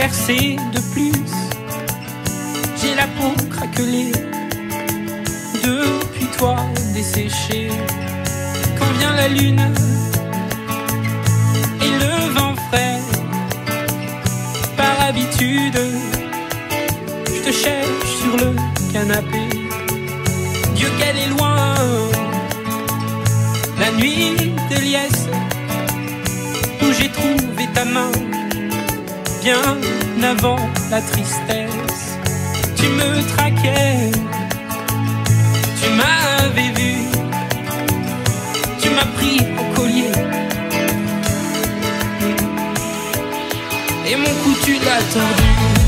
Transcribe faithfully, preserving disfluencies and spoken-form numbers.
percée de plus. J'ai la peau craquelée depuis toi desséchée. Quand vient la lune et le vent frais, par habitude, je te cherche sur le canapé. Dieu qu'elle est loin, la nuit de liesse, où j'ai trouvé ta main, bien avant la tristesse. Tu me traquais, tu m'avais vu, tu m'as pris au collier, et mon cou tu l'as tordu.